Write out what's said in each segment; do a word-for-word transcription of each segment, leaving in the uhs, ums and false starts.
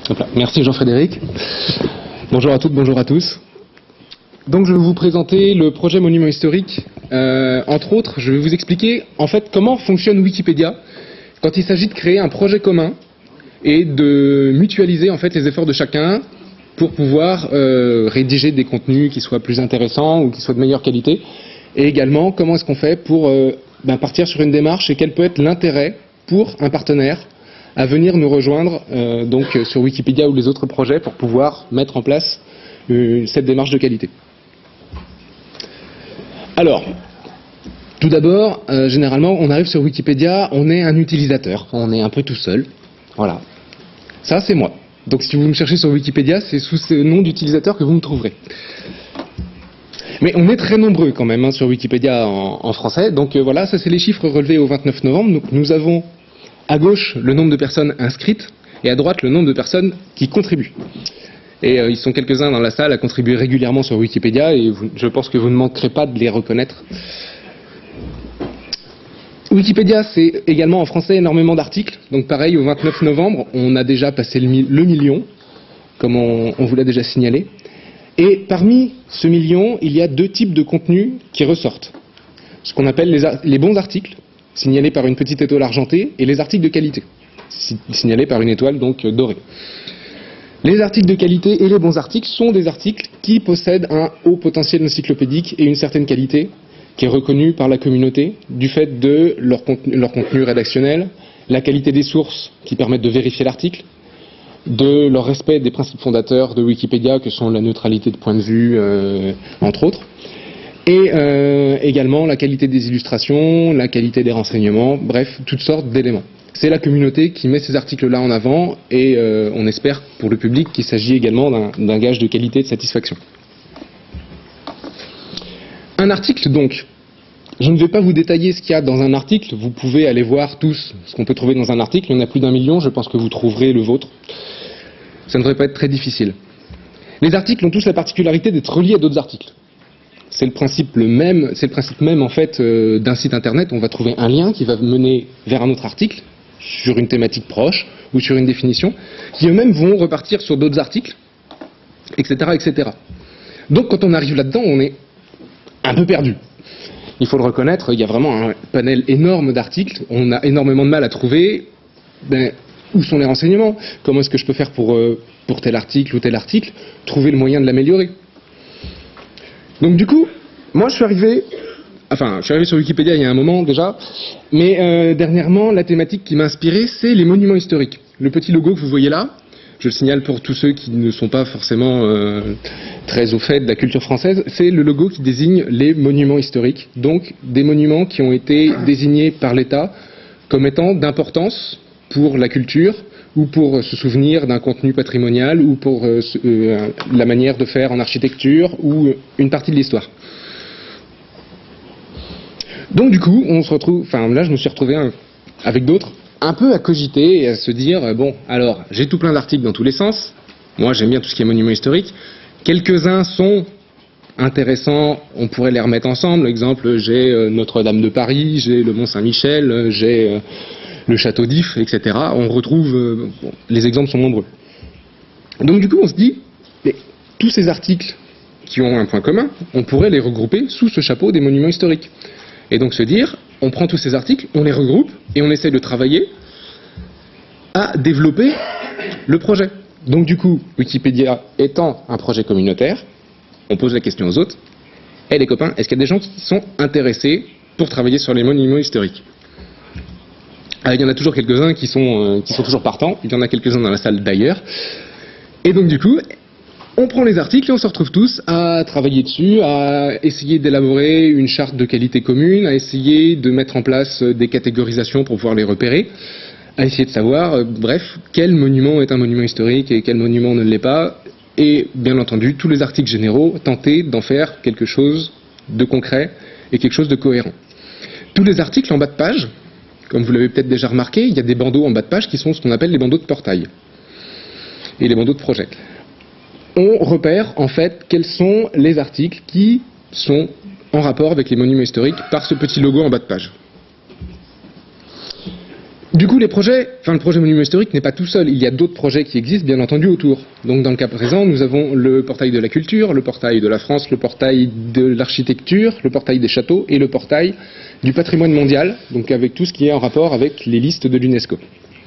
Hop là. Merci Jean-Frédéric. Bonjour à toutes, bonjour à tous. Donc je vais vous présenter le projet Monument Historique. Euh, entre autres, je vais vous expliquer en fait comment fonctionne Wikipédia quand il s'agit de créer un projet commun et de mutualiser en fait les efforts de chacun pour pouvoir euh, rédiger des contenus qui soient plus intéressants ou qui soient de meilleure qualité. Et également, comment est-ce qu'on fait pour euh, ben, partir sur une démarche et quel peut être l'intérêt pour un partenaire à venir nous rejoindre euh, donc sur Wikipédia ou les autres projets pour pouvoir mettre en place euh, cette démarche de qualité. Alors, tout d'abord, euh, généralement, on arrive sur Wikipédia, on est un utilisateur, on est un peu tout seul. Voilà. Ça, c'est moi. Donc si vous me cherchez sur Wikipédia, c'est sous ce nom d'utilisateur que vous me trouverez. Mais on est très nombreux quand même hein, sur Wikipédia en, en français. Donc euh, voilà, ça c'est les chiffres relevés au vingt-neuf novembre. Donc nous avons à gauche le nombre de personnes inscrites et à droite le nombre de personnes qui contribuent. Et euh, ils sont quelques-uns dans la salle à contribuer régulièrement sur Wikipédia et vous, je pense que vous ne manquerez pas de les reconnaître. Wikipédia, c'est également en français énormément d'articles. Donc pareil, au vingt-neuf novembre, on a déjà passé le, le million, comme on, on vous l'a déjà signalé. Et parmi ce million, il y a deux types de contenus qui ressortent. Ce qu'on appelle les, les bons articles, signalés par une petite étoile argentée, et les articles de qualité, signalés par une étoile donc dorée. Les articles de qualité et les bons articles sont des articles qui possèdent un haut potentiel encyclopédique et une certaine qualité, qui est reconnue par la communauté, du fait de leur contenu, leur contenu rédactionnel, la qualité des sources qui permettent de vérifier l'article, de leur respect des principes fondateurs de Wikipédia, que sont la neutralité de point de vue, euh, entre autres, et euh, également la qualité des illustrations, la qualité des renseignements, bref, toutes sortes d'éléments. C'est la communauté qui met ces articles-là en avant, et euh, on espère pour le public qu'il s'agit également d'un d'un gage de qualité et de satisfaction. Un article donc, je ne vais pas vous détailler ce qu'il y a dans un article, vous pouvez aller voir tous ce qu'on peut trouver dans un article, il y en a plus d'un million, je pense que vous trouverez le vôtre. Ça ne devrait pas être très difficile. Les articles ont tous la particularité d'être reliés à d'autres articles. C'est le principe le même, c'est le principe même en fait euh, d'un site internet, on va trouver un lien qui va mener vers un autre article, sur une thématique proche ou sur une définition, qui eux-mêmes vont repartir sur d'autres articles, et cetera, et cetera. Donc quand on arrive là-dedans, on est un peu perdu. Il faut le reconnaître, il y a vraiment un panel énorme d'articles, on a énormément de mal à trouver ben, où sont les renseignements, comment est-ce que je peux faire pour, euh, pour tel article ou tel article, trouver le moyen de l'améliorer. Donc du coup, moi je suis arrivé, enfin je suis arrivé sur Wikipédia il y a un moment déjà, mais euh, dernièrement la thématique qui m'a inspiré c'est les monuments historiques. Le petit logo que vous voyez là, je le signale pour tous ceux qui ne sont pas forcément euh, très au fait de la culture française, c'est le logo qui désigne les monuments historiques, donc des monuments qui ont été désignés par l'État comme étant d'importance pour la culture ou pour se souvenir d'un contenu patrimonial ou pour euh, euh, la manière de faire en architecture ou une partie de l'histoire. Donc du coup, on se retrouve, enfin là je me suis retrouvé un, avec d'autres, un peu à cogiter et à se dire, bon, alors, j'ai tout plein d'articles dans tous les sens, moi j'aime bien tout ce qui est monument historique, quelques-uns sont intéressants, on pourrait les remettre ensemble, exemple, j'ai euh, Notre-Dame de Paris, j'ai le Mont-Saint-Michel, j'ai euh, le Château d'If, et cetera. On retrouve, euh, bon, les exemples sont nombreux. Donc du coup, on se dit, mais, tous ces articles qui ont un point commun, on pourrait les regrouper sous ce chapeau des monuments historiques. Et donc se dire, on prend tous ces articles, on les regroupe et on essaie de travailler à développer le projet. Donc du coup, Wikipédia étant un projet communautaire, on pose la question aux autres, « Eh les copains, est-ce qu'il y a des gens qui sont intéressés pour travailler sur les monuments historiques ?» Alors, il y en a toujours quelques-uns qui sont, euh, qui sont toujours partants, il y en a quelques-uns dans la salle d'ailleurs. Et donc du coup, on prend les articles et on se retrouve tous à travailler dessus, à essayer d'élaborer une charte de qualité commune, à essayer de mettre en place des catégorisations pour pouvoir les repérer, à essayer de savoir, euh, bref, quel monument est un monument historique et quel monument ne l'est pas, et bien entendu, tous les articles généraux, tenter d'en faire quelque chose de concret et quelque chose de cohérent. Tous les articles en bas de page, comme vous l'avez peut-être déjà remarqué, il y a des bandeaux en bas de page qui sont ce qu'on appelle les bandeaux de portail et les bandeaux de projet. On repère en fait quels sont les articles qui sont en rapport avec les monuments historiques par ce petit logo en bas de page. Du coup, les projets, enfin le projet Monument Historique n'est pas tout seul. Il y a d'autres projets qui existent, bien entendu, autour. Donc, dans le cas présent, nous avons le portail de la culture, le portail de la France, le portail de l'architecture, le portail des châteaux et le portail du patrimoine mondial, donc avec tout ce qui est en rapport avec les listes de l'UNESCO.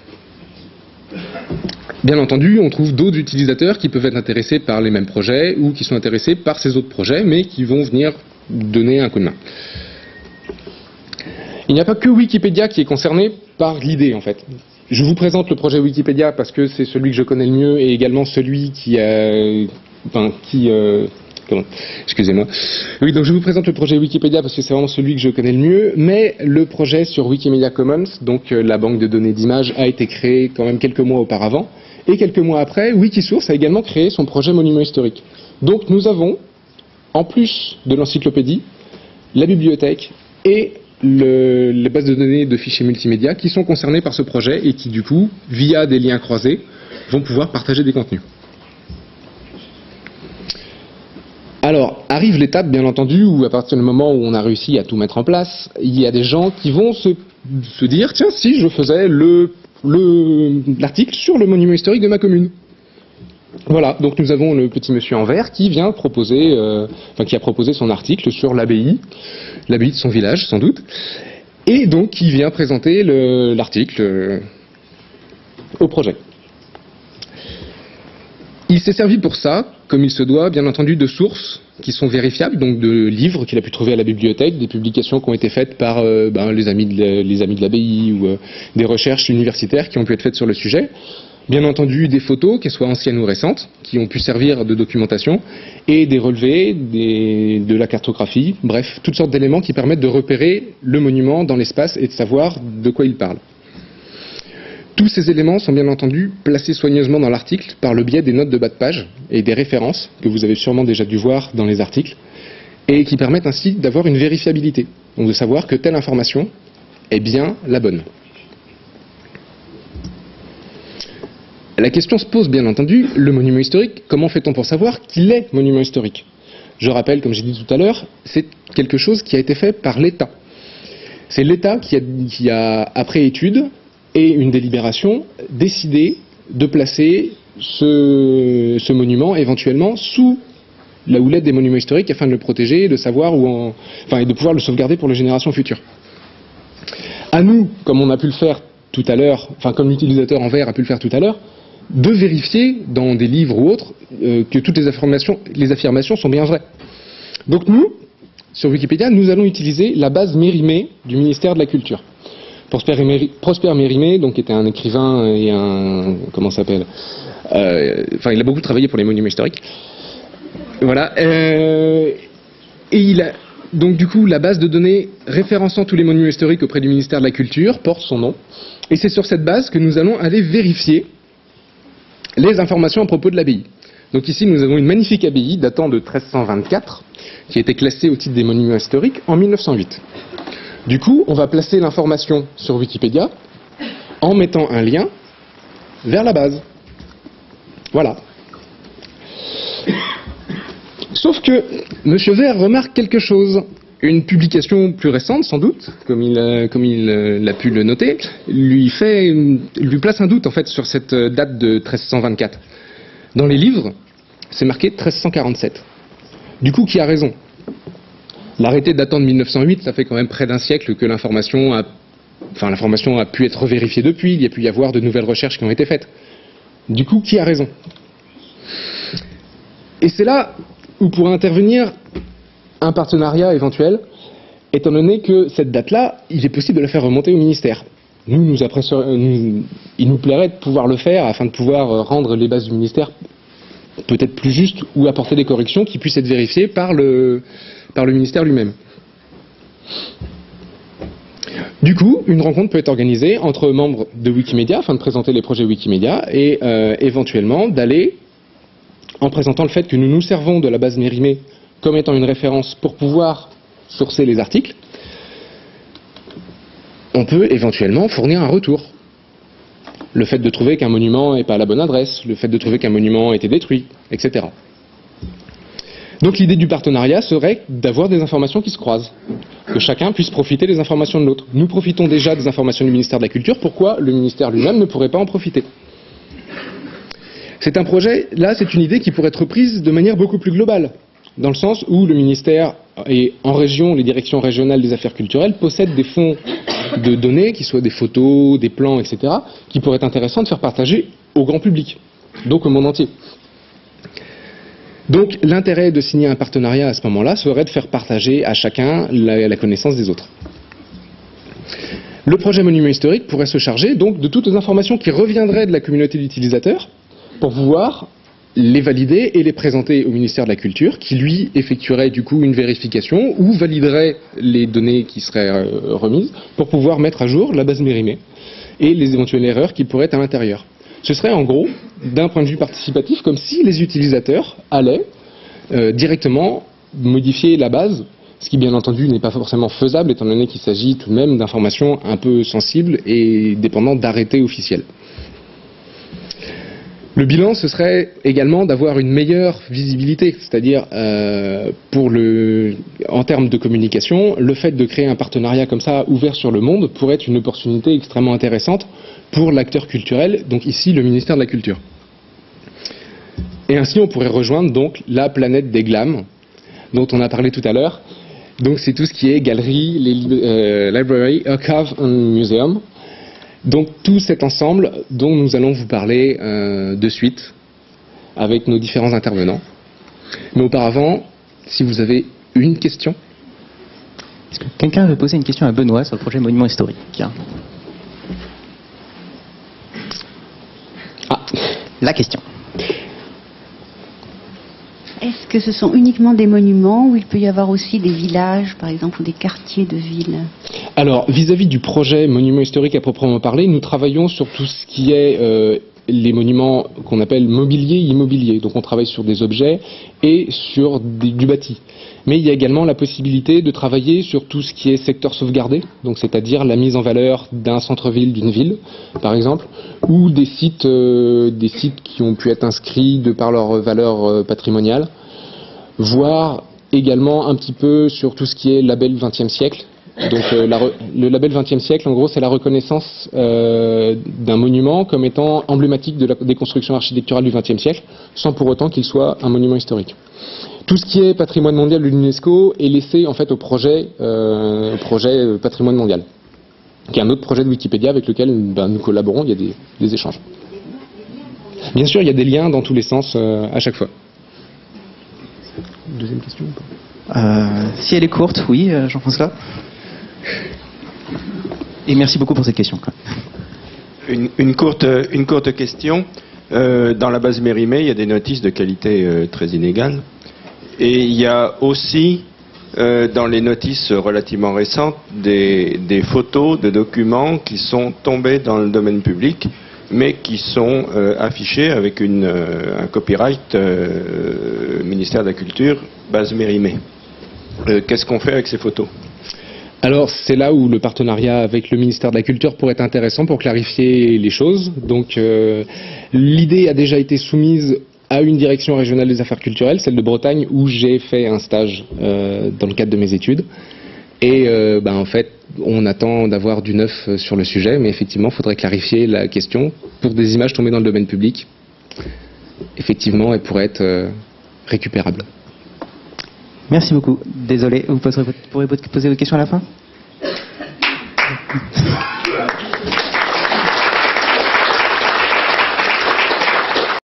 Bien entendu, on trouve d'autres utilisateurs qui peuvent être intéressés par les mêmes projets ou qui sont intéressés par ces autres projets, mais qui vont venir donner un coup de main. Il n'y a pas que Wikipédia qui est concerné par l'idée, en fait. Je vous présente le projet Wikipédia parce que c'est celui que je connais le mieux et également celui qui a... Enfin, qui... Euh, comment Excusez-moi. Oui, donc je vous présente le projet Wikipédia parce que c'est vraiment celui que je connais le mieux, mais le projet sur Wikimedia Commons, donc euh, la banque de données d'images, a été créé quand même quelques mois auparavant. Et quelques mois après, Wikisource a également créé son projet Monument Historique. Donc nous avons, en plus de l'encyclopédie, la bibliothèque et le, les bases de données de fichiers multimédia qui sont concernés par ce projet et qui du coup, via des liens croisés, vont pouvoir partager des contenus. Alors, arrive l'étape, bien entendu, où à partir du moment où on a réussi à tout mettre en place, il y a des gens qui vont se, se dire, tiens, si je faisais le l'article sur le monument historique de ma commune. Voilà, donc nous avons le petit monsieur en vert qui vient proposer, euh, enfin qui a proposé son article sur l'abbaye, l'abbaye de son village sans doute, et donc qui vient présenter l'article euh, au projet. Il s'est servi pour ça, comme il se doit, bien entendu, de sources qui sont vérifiables, donc de livres qu'il a pu trouver à la bibliothèque, des publications qui ont été faites par euh, ben, les amis de, les amis de l'abbaye ou euh, des recherches universitaires qui ont pu être faites sur le sujet. Bien entendu, des photos, qu'elles soient anciennes ou récentes, qui ont pu servir de documentation, et des relevés, des, de la cartographie, bref, toutes sortes d'éléments qui permettent de repérer le monument dans l'espace et de savoir de quoi il parle. Tous ces éléments sont bien entendu placés soigneusement dans l'article par le biais des notes de bas de page et des références que vous avez sûrement déjà dû voir dans les articles et qui permettent ainsi d'avoir une vérifiabilité, donc de savoir que telle information est bien la bonne. La question se pose bien entendu, le monument historique, comment fait-on pour savoir qu'il est monument historique? Je rappelle, comme j'ai dit tout à l'heure, c'est quelque chose qui a été fait par l'État. C'est l'État qui a, qui a, après étude, et une délibération, décidé de placer ce, ce monument éventuellement sous la houlette des monuments historiques afin de le protéger, de savoir où en, enfin, et de pouvoir le sauvegarder pour les générations futures. À nous, comme on a pu le faire tout à l'heure, enfin comme l'utilisateur en vert a pu le faire tout à l'heure, de vérifier dans des livres ou autres euh, que toutes les affirmations, les affirmations sont bien vraies. Donc nous, sur Wikipédia, nous allons utiliser la base Mérimée du ministère de la Culture. Prosper Mérimée, donc, était un écrivain et un... comment ça s'appelle euh, Enfin, il a beaucoup travaillé pour les monuments historiques. Voilà. Euh, et il a... Donc, du coup, la base de données référençant tous les monuments historiques auprès du ministère de la Culture porte son nom. Et c'est sur cette base que nous allons aller vérifier les informations à propos de l'abbaye. Donc ici, nous avons une magnifique abbaye datant de treize cent vingt-quatre, qui a été classée au titre des monuments historiques en mille neuf cent huit. Du coup, on va placer l'information sur Wikipédia en mettant un lien vers la base. Voilà. Sauf que Monsieur Vert remarque quelque chose. Une publication plus récente, sans doute, comme il, a, comme il l'a pu le noter, lui, fait, lui place un doute en fait sur cette date de treize cent vingt-quatre. Dans les livres, c'est marqué treize cent quarante-sept. Du coup, qui a raison ? L'arrêté datant de mille neuf cent huit, ça fait quand même près d'un siècle que l'information a, enfin, l'information a pu être vérifiée depuis, il y a pu y avoir de nouvelles recherches qui ont été faites. Du coup, qui a raison? Et c'est là où pourrait intervenir un partenariat éventuel, étant donné que cette date-là, il est possible de la faire remonter au ministère. Nous, nous nous, il nous plairait de pouvoir le faire afin de pouvoir rendre les bases du ministère peut-être plus justes ou apporter des corrections qui puissent être vérifiées par le, par le ministère lui-même. Du coup, une rencontre peut être organisée entre membres de Wikimedia afin de présenter les projets Wikimedia et euh, éventuellement d'aller, en présentant le fait que nous nous servons de la base Mérimée comme étant une référence pour pouvoir sourcer les articles, on peut éventuellement fournir un retour. Le fait de trouver qu'un monument n'est pas à la bonne adresse, le fait de trouver qu'un monument a été détruit, et cetera. Donc l'idée du partenariat serait d'avoir des informations qui se croisent, que chacun puisse profiter des informations de l'autre. Nous profitons déjà des informations du ministère de la Culture, pourquoi le ministère lui-même ne pourrait pas en profiter? C'est un projet, là c'est une idée qui pourrait être prise de manière beaucoup plus globale, dans le sens où le ministère et en région, les directions régionales des affaires culturelles possèdent des fonds de données, qui soient des photos, des plans, et cetera, qui pourraient être intéressants de faire partager au grand public, donc au monde entier. Donc l'intérêt de signer un partenariat à ce moment-là serait de faire partager à chacun la, la connaissance des autres. Le projet monument historique pourrait se charger donc de toutes les informations qui reviendraient de la communauté d'utilisateurs pour pouvoir les valider et les présenter au ministère de la Culture, qui lui effectuerait du coup une vérification ou validerait les données qui seraient euh, remises pour pouvoir mettre à jour la base Mérimée et les éventuelles erreurs qui pourraient être à l'intérieur. Ce serait en gros, d'un point de vue participatif, comme si les utilisateurs allaient euh, directement modifier la base, ce qui bien entendu n'est pas forcément faisable étant donné qu'il s'agit tout de même d'informations un peu sensibles et dépendantes d'arrêtés officiels. Le bilan, ce serait également d'avoir une meilleure visibilité, c'est-à-dire euh, pour le, en termes de communication, le fait de créer un partenariat comme ça ouvert sur le monde pourrait être une opportunité extrêmement intéressante pour l'acteur culturel, donc ici le ministère de la Culture. Et ainsi on pourrait rejoindre donc la planète des GLAM, dont on a parlé tout à l'heure. Donc c'est tout ce qui est galerie, les, euh, library, archive and museum. Donc tout cet ensemble dont nous allons vous parler euh, de suite avec nos différents intervenants. Mais auparavant, si vous avez une question. Est-ce que quelqu'un veut poser une question à Benoît sur le projet monument historique? Ah, la question. Est-ce que ce sont uniquement des monuments ou il peut y avoir aussi des villages, par exemple, ou des quartiers de villes? Alors, vis-à-vis du projet monument historique à proprement parler, nous travaillons sur tout ce qui est euh, les monuments qu'on appelle mobilier et immobilier. Donc on travaille sur des objets et sur des, du bâti. Mais il y a également la possibilité de travailler sur tout ce qui est secteur sauvegardé, donc c'est-à-dire la mise en valeur d'un centre-ville, d'une ville, par exemple, ou des sites, euh, des sites qui ont pu être inscrits de par leur valeur euh, patrimoniale, voire également un petit peu sur tout ce qui est label vingtième siècle. Donc euh, la, le label vingtième siècle, en gros, c'est la reconnaissance euh, d'un monument comme étant emblématique de la, des constructions architecturales du vingtième siècle, sans pour autant qu'il soit un monument historique. Tout ce qui est patrimoine mondial de l'UNESCO est laissé en fait au projet, euh, au projet patrimoine mondial, qui est un autre projet de Wikipédia avec lequel ben, nous collaborons, il y a des, des échanges. Bien sûr, il y a des liens dans tous les sens euh, à chaque fois. Deuxième question ou pas? euh, Si elle est courte, oui, euh, Jean-François. Et merci beaucoup pour cette question. Une, une, courte, une courte question. Euh, dans la base Mérimée, il y a des notices de qualité euh, très inégales. Et il y a aussi, euh, dans les notices relativement récentes, des, des photos de documents qui sont tombés dans le domaine public, mais qui sont euh, affichés avec une, euh, un copyright euh, ministère de la Culture, base Mérimée. Euh, Qu'est-ce qu'on fait avec ces photos ? Alors c'est là où le partenariat avec le ministère de la Culture pourrait être intéressant pour clarifier les choses. Donc euh, l'idée a déjà été soumise à une direction régionale des affaires culturelles, celle de Bretagne, où j'ai fait un stage euh, dans le cadre de mes études. Et euh, ben, en fait, on attend d'avoir du neuf sur le sujet, mais effectivement, il faudrait clarifier la question. Pour des images tombées dans le domaine public, effectivement, elles pourraient être euh, récupérables. Merci beaucoup. Désolé, vous pourrez poser votre question à la fin ?